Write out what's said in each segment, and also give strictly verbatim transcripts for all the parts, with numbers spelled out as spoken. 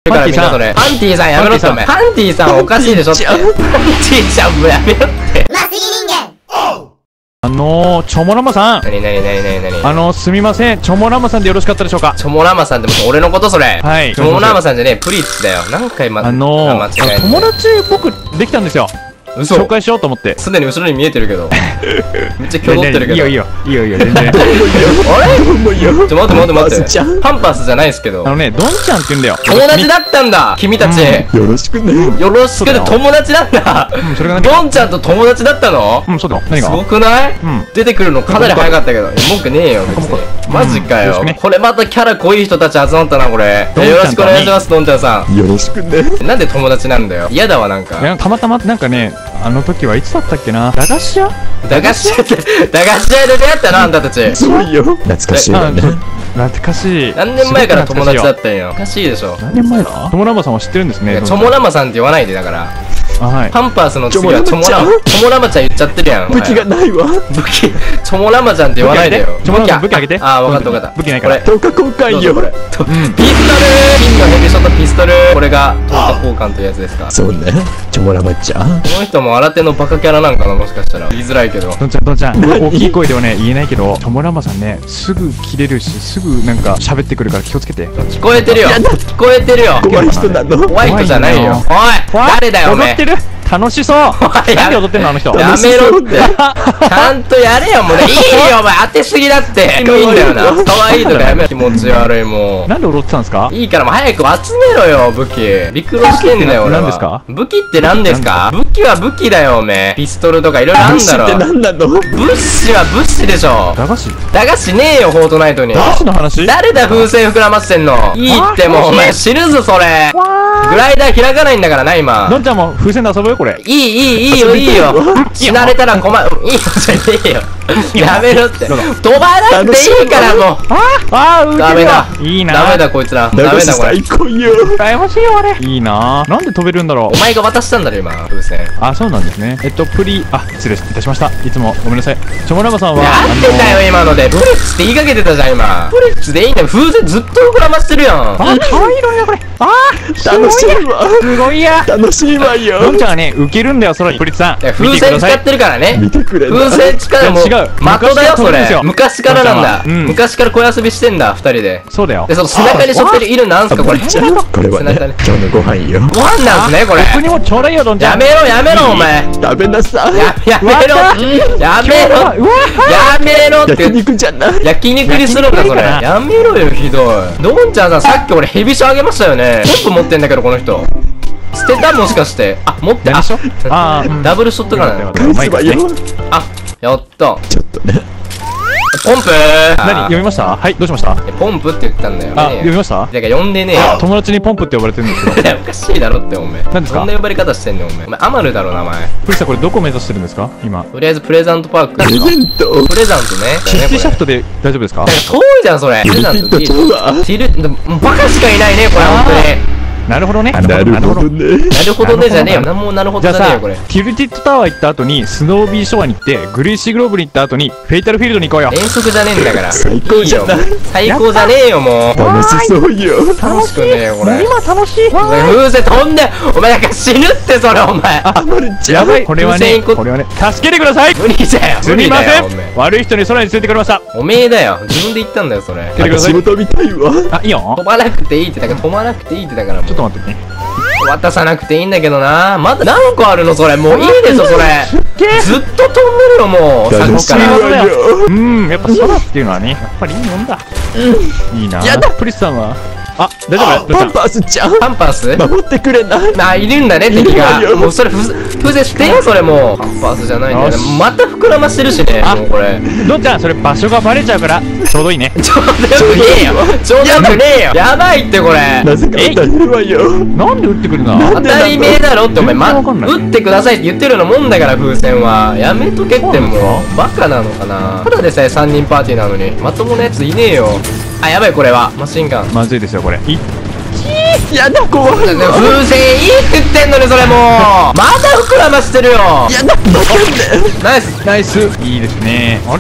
るからみんなそれ。パンティさんやめろってお前。パンティさんおかしいでしょって。パンティちゃんもやめろって。 あのー、チョモラマさん。 なになになになになに。 あのー、すみません。チョモラマさんでよろしかったでしょうか。 チョモラマさんってもう俺のことそれ。 はい。 チョモラマさんじゃねえ、プリッツだよ。何回ま、 あのー、 間違え友達僕できたんですよ。 嘘。 紹介しようと思って。 すでに後ろに見えてるけど。めっちゃ挙動ってるけど。 いいよいいよ。いいよいいよ、全然。 あれちょ、待って待って待って。パンパスじゃないですけど。 あのね、ドンちゃんって言うんだよ。 友達だったんだ君たち。 よろしくね。 よろしくね、友達なんだ。 それがドンちゃんと友達だったの？ うん、そうだよ。何が？ すごくない？出てくるのかなり早かったけど。文句ねえよ、別に。マジかよ。これまたキャラ濃い人たち集まったな、これ。よろしくお願いします、ドンちゃんさん。 よろしくね。 なんで友達なんだよ。嫌だわ、なんか。 いや、たまたま、なんかね、あの時はいつだったっけな。駄菓子屋？ 駄菓子屋って、駄菓子屋で出会ったな、あんたたち。 そうよ。懐かしいよね。 懐かしい。 何年前から友達だったんよ。おかしいでしょ。 何年前だ？チョモラマさんは知ってるんですね。 チョモラマさんって言わないで、だから。 はい。 パンパースの次はチョモラマ、チョモラマちゃん言っちゃってるやん。 武器がないわ。 武器、チョモラマちゃんって言わないでよ。 チョモラマ武器あげて。 ああ、わかったわかった。 武器ないから。 とおか交換よ。 ピストル、金のヘビショットピストル。これがとおか交換というやつですか。 そうね。チョモラマちゃん。 この人も新手のバカキャラなんかな、もしかしたら。言いづらいけど。 ドンちゃん、ドンちゃん。大きい声ではね、言えないけど、チョモラマさんね、すぐ切れるし、すぐなんか喋ってくるから気をつけて。 聞こえてるよ。聞こえてるよ。 怖い人なの。 怖い人じゃないよ。おい、誰だよ、お前。 踊ってる。楽しそう。なんで踊ってんのあの人。 やめろって。ちゃんとやれよ、もう。いいよ、お前。当てすぎだって。いいんだよな。可愛いとかやめろ。気持ち悪い、もう。 なんで踊ってたんですか？ いいからもう早く集めろよ、武器。陸路してんだよ、俺は。 何ですか？ 武器って何ですか？武器は武器だよ、おめえ。ピストルとかいろいろあんだろ。 物資って何なの？ 物資は物資でしょ。 駄菓子？ 駄菓子ねえよ、フォートナイトに。 駄菓子の話？ 誰だ、風船膨らませてんの。いいってもう、お前死ぬぞ、それ。グライダー開かないんだからな、今。 ドンちゃんも風船で遊ぶよ、これ。 いい、いい、いいよ、いいよ。死なれたら困る。いいよじゃねえよ。やめろって。飛ばなくていいからもう。 ああ、 ダメだ。 いいな。 ダメだ、こいつら。ダメだ、これ。 最高よ。 羨ましいよ、あれ。いいな。なんで飛べるんだろう。 お前が渡したんだろ、今、風船。 あ、そうなんですね。えっと、プリ、あ、失礼いたしました。いつもごめんなさい。チョモラマさんは。 なんでだよ、今ので。プリッツって言いかけてたじゃん、今。プリッツでいいんだよ。風船ずっと膨らましてるやん。 あ、可愛いのよ、これ。あー、 楽しいわ。 すごいや。 楽しいわよ。 ドンちゃんはね、ウケるんだよ、そのプリッツさん。 風船使ってるからね。 見てくれ。 風船使うもう。 違う。 的だよ、それ。昔からなんだ。 うん昔から小遊びしてんだ、二人で。 そうだよ。 で、その背中に背負ってる犬なんすか、これ。 これはね、今日のご飯よ。 ご飯なんすね、これ。 僕にもちょうだいよ、ドンちゃん。 やめろ、やめろ、お前。 食べなさい。 や、やめろ。やめろ。やめろって。 焼肉じゃない。 焼肉にするのか、それ。やめろよ、ひどい。ドンちゃんさん、さっき俺ヘビショあげましたよね。ポンプ持ってんだけど、この人。捨てたもしかして。あ、持って、あ、 あー、 ダブルショットかな。 返すわよ。 あ、やった。 ちょっとね。 ポンプ何読みました？はい、どうしました？ ポンプって言ったんだよ。 あ、読みました？ だから呼んでねえよ。 友達にポンプって呼ばれてるんですけど。 おかしいだろって、おめえ。 何ですか？ そんな呼ばれ方してんねん、おめえ。お前、アマルだろ、名前。 プリさん、これどこ目指してるんですか今？ とりあえずプレゼントパーク。 プレゼント。 プレゼントね。 シティシャフトで大丈夫ですか？ 遠いじゃん、それ。プレゼントティルティットちゃうわ。 ティル、バカしかいないね、これ、ほんとに。 なるほどね。 なるほどね。 なるほどねじゃねえよ。なんもなるほどじゃねえよ、これ。 ティルティットタワー行った後に、スノービーショアに行って、グレイシーグローブに行った後に、フェイタルフィールドに行こうよ。 遠足じゃねえんだから。 最高じゃない。 最高じゃねえよ、もう。 楽しそうよ。 楽しくねえよ、これ。 今楽しい。 風船飛んで、お前なんか死ぬってそれ、お前。 あまるちゃん。 やばい。これはね、これはね、助けてください。 無理だよ。 すみません。悪い人に空に連れてくれました。 おめえだよ。自分で言ったんだよ、それ。 仕事みたいわ。 あ、いいよ。 飛ばなくていいって、だから飛ばなくていいってだから。 ちょっと待ってね。 渡さなくていいんだけどな。まだ何個あるのそれ。もういいでしょそれ。ずっと飛んでるよもう。さっきから。 うん、やっぱ空っていうのはね、やっぱりいいもんだ。いいな。やだ。プリスさんは。あ、大丈夫？ パンパースちゃん。 パンパース？ 守ってくれない？ あ、いるんだね敵が。もうそれ風船してよそれもう。パンパースじゃないんだよね。また膨らましてるしね。もうこれ。 ドンちゃんそれ場所がバレちゃうからちょうどいいね。 ちょうどよくねえよ。ちょうどよくねえよ。やばいってこれ。 なぜか当たりるわよ。 なんで撃ってくるの？ 当たり前だろってお前ま撃ってくださいって言ってるようなもんだから風船は。やめとけってもうバカなのかな。ただでさえさんにんパーティーなのにまともなやついねえよ。あ、やばいこれはマシンガン。 まずいですよこれ。 やだ怖い。 風船いいって言ってんのにそれもうまだ膨らましてるよ。 やだバカね。 ナイスナイス。いいですね。あれ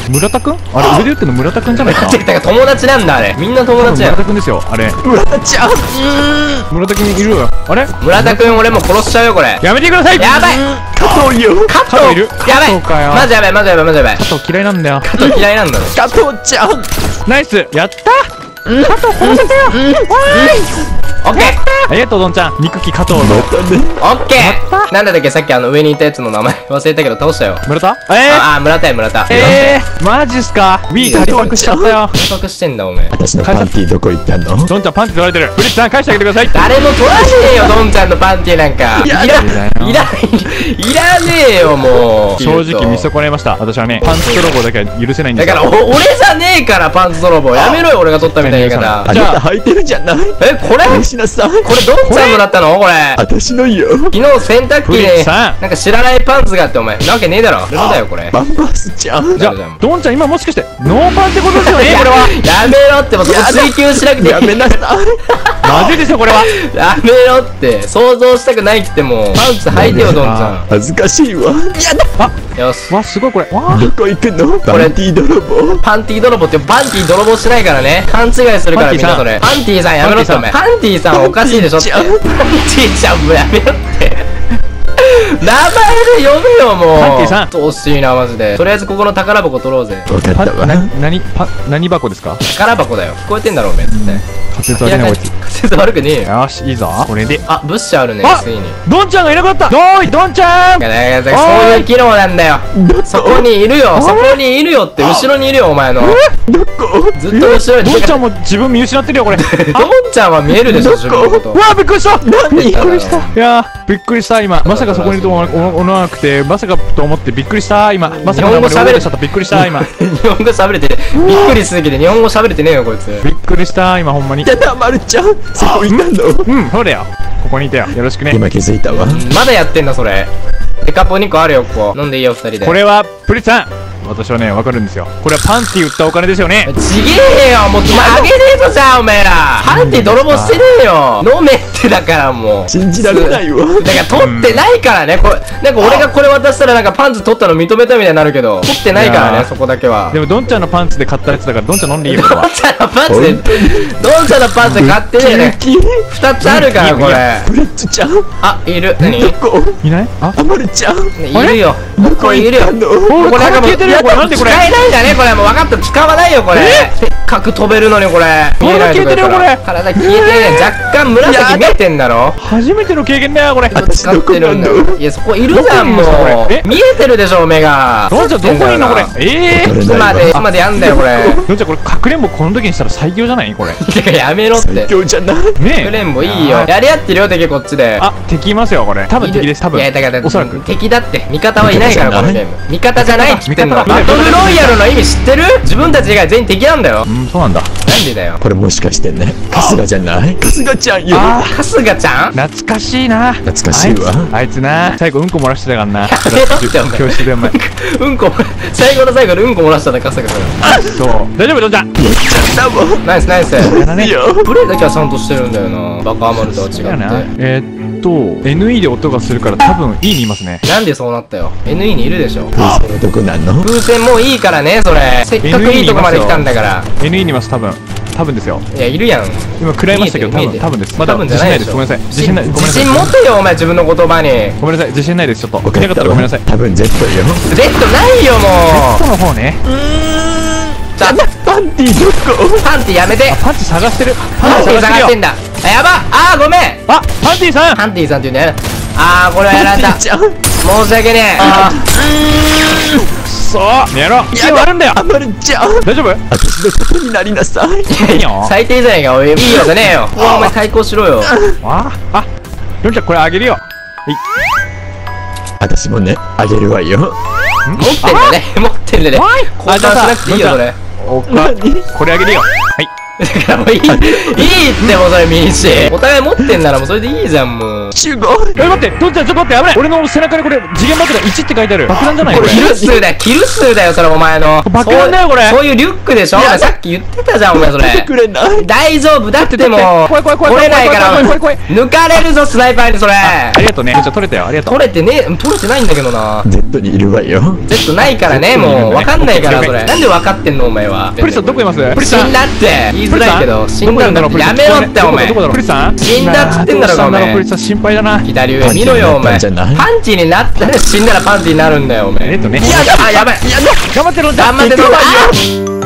村田くんあれ、上で言ってんの村田くんじゃないか。 てか友達なんだあれ。みんな友達やん。 村田くんですよ、あれ。 村田ちゃん。 村田くんいるよ。あれ村田くん俺も殺しちゃうよこれ。 やめてください。 やばい。 加藤よ。 加加藤いる。 やばい。 加藤かよ。 マジやばいマジやばいマジやばい。 加藤嫌いなんだよ。 加藤嫌いなんだろ。 加藤ちゃん。 ナイスやった加藤殺せたよ。 オッケー。 ありがとうどんちゃん。肉木加藤のオッケー。なんだっけさっきあの上にいたやつの名前忘れたけど倒したよ。 村田えああ村田や村田。 えーマジっすか。 Wii 借りパクしちゃったよ。 計画してんだおめえ。 私のパンティーどこ行ったの？ どんちゃんパンチ取られてる。プリッツさん返してあげてください。 誰も取らねえよドンちゃんのパンティなんか。いらいらいらねえよもう。 正直見損ねました。私はねパンツ泥棒だけは許せないんですよ。 だからお俺じゃねえからパンツ泥棒やめろよ俺が取ったみたいな言い方。 あなた履いてるじゃない。 えこれ返しなさい。 これドンちゃんのだったのこれ。 私のよ。 昨日洗濯機プリッでツさんなんか知らないパンツがあってお前なわけねえだろ。ルノだよこれ。 バンバースちゃん。 じゃあどんちゃん今もしかしてノーパンってことですよねこれは。 やめろってもうそこ追求しなくていい。 やめなさい。 まずいですよこれは。 やめろって想像したくないってもうパンツ履いてよドンちゃ恥ずかしいわ。 ん。よしわすごいこれ。わどこ行くの？パンティー泥棒。 パンティー泥棒ってパンティー泥棒しないからね。勘違いするからみんなそれ。パンティーさんやめろってお前。パンティーさんおかしいでしょって。パンティーちゃんもやめろって名前で呼ぶよもう。 パンティーさん惜しいなマジで。とりあえずここの宝箱取ろうぜ。 わかったわ。 な何パ何箱ですか。 宝箱だよ。聞こえてんだろおめえ絶対。 仮説悪いなこいつ。 仮説悪くねえよ。 よしいいぞこれで。 あ物資あるねあついに。 どんちゃんがいなかった。どーいどんちゃん。 いやだからそういう機能なんだよ。そこにいるよそこにいるよって後ろにいるよお前の。 どこ？ ずっと後ろに。 どんちゃんも自分見失ってるよこれ。 ドンちゃんは見えるでしょ自分のこと。 うわびっくりした。 何？ びっくりした。いやーびっくりした今。まさかそこにいると思わ思わなくてまさかと思ってびっくりした今。まさか日本語喋れちゃったびっくりした今。 日本語喋れてびっくりしすぎて日本語喋れてねえよこいつ。 びっくりした今ほんまに。 やだまるちゃん。そこ行ったの？ うんそうだよ。ここにいたよ。よろしくね。 今気づいたわ。 まだやってんだそれ。デカポにこあるよここ。飲んでいいよふたりで。 これはプリッツさん私はねわかるんですよ。これはパンティ売ったお金ですよね。 ちげえよもうあげねえぞじゃあおめえら。パンティ泥棒してねえよ。飲めってだからもう。 信じられないわ。 だから取ってないからねこれ。なんか俺がこれ渡したらなんかパンツ取ったの認めたみたいになるけど取ってないからいやーねそこだけは。 でもドンちゃんのパンツで買ったやつだからドンちゃん飲んでいいよこれは。 ドンちゃんのパンツでドンちゃんのパンツ買ってねえね。 キふたつあるからこれ。 プレッツちゃん。 あいる。何どこ？ いない。ああまるちゃん。 いるよ。 どここれいるよ。 行ったの？ おいこれなんかもう消えてるよこれなんでこれ。 使えないんだねこれもう分かった使わないよこれ。せっかく飛べるのにこれ。見えないとこ消えてるよこれ。 体消えてねえ。若干紫見えてんだろ。 初めての経験だよこれ。 私使ってるんだどこなよ。いやそこいるじゃんもうどこにいるのそれえ。 見えてるでしょ目が。 ドンちゃんどこにいんのこれ。ええこれいつまでいつまでやんだよこれ。 ドンちゃんこれかくれんぼこの時にしたら最強じゃないこれ。 てかやめろって。 今日じゃない。 ねえ。 クレンボいいよ。やり合ってるよ敵こっちで。 あ敵いますよこれ。多分敵です多分。 いやだからおそらく。 敵だって味方はいないからこのゲーム。味方じゃないっつってんの。バ味方トルロイヤルの意味知ってる？自分たち以外全員敵なんだよ。 うんそうなんだ。 なんでだよ。 これもしかしてね。春日じゃない？春日ちゃんよ。 あ春日ちゃん？ 懐かしいな。 懐かしいわ。 あいつな最後うんこ漏らしてたからな。 やめろってお前教室でお前。 うんこ最後の最後でうんこ漏らしたね春日さそう大丈夫ドンちゃん。 だもん。 ん。ナイスナイス。 やだね。 よ。 プレイだけはちゃんとしてるんだよな。バカアマルとは違だな。 って。 えーっと エヌイー で音がするから多分 E にいますね。 なんでそうなったよ。エヌイー にいるでしょ。 風船はどこなの？ 風船もういいからねそれ。せっかくいいとこまで来たんだから。 エヌイー にいます多分。多分ですよ。 いやいるやん。 今食らいましたけど多見えてる分多分です。まだ多分じ自信ないです。 ゃないでしょ。 ごめんなさい。自信ない。ごめんな自さい。 信持てよお前自分の言葉に。 ごめんなさい自信ないですちょっと。 わかいなかったらごめんなさい。 多分 Z よ。 Z ないよもこの方ね。 う。じゃあパンティどこ？ パンティやめて。 パンチ探してる。 パンティ探してるよ。 んだ。あやば。あーごめん。 あパンティさん。 パンティさんって言うんだよ。あーこれはやられた。 ちゃん。 申し訳ねえ。あそうやろう。意見はあるんだよ。 あまるちゃん。 大丈夫？ 私のことになりなさい。 いいよ。 最低じゃないかおい。いいよじゃねえよ。お前対抗しろよ。 ああドンちゃんこれあげるよ。 私もね、あげるわよ。 持ってんだね。持ってんだね。交換しなくていいよそれ。 おか何？ これあげるよ。はい。 だからもういい、いいってもうそれミニシ。お互い持ってんならもうそれでいいじゃん、もう。 すごい。 え、待って、父ちゃんちょっと待って、危ない。俺の背中にこれ、次元爆弾いちって書いてある。爆弾じゃないこれ。 キル数だよ、キル数だよ、それお前の。 爆弾だよ、これ。 そういうリュックでしょ。お前さっき言ってたじゃん、お前それ。 くれない。 大丈夫だってもう。 怖い怖い怖い怖い取れないから怖い怖い怖い抜かれるぞ、スナイパーにそれ。 ありがとうね。じゃあ取れたよ、ありがとう。 取れてねえ、取れてないんだけどな。 Z にいるわよ。 Z ないからね、もう。わかんないから、それ。なんでわかってんの、お前は。 プリさんどこいます？プリさん死んだって。言いづらいけど、死んだんだろ。やめろって、お前。 どこだろう？プリさん死んだっつってんだろ、お前。 プリさん心配だな。 左上見ろよ、お前。パンチになったら死んだらパンチになるんだよ、お前。 えっとね。 いやだ、あ、やばい。 頑張ってるんだ。 頑張ってるんだ。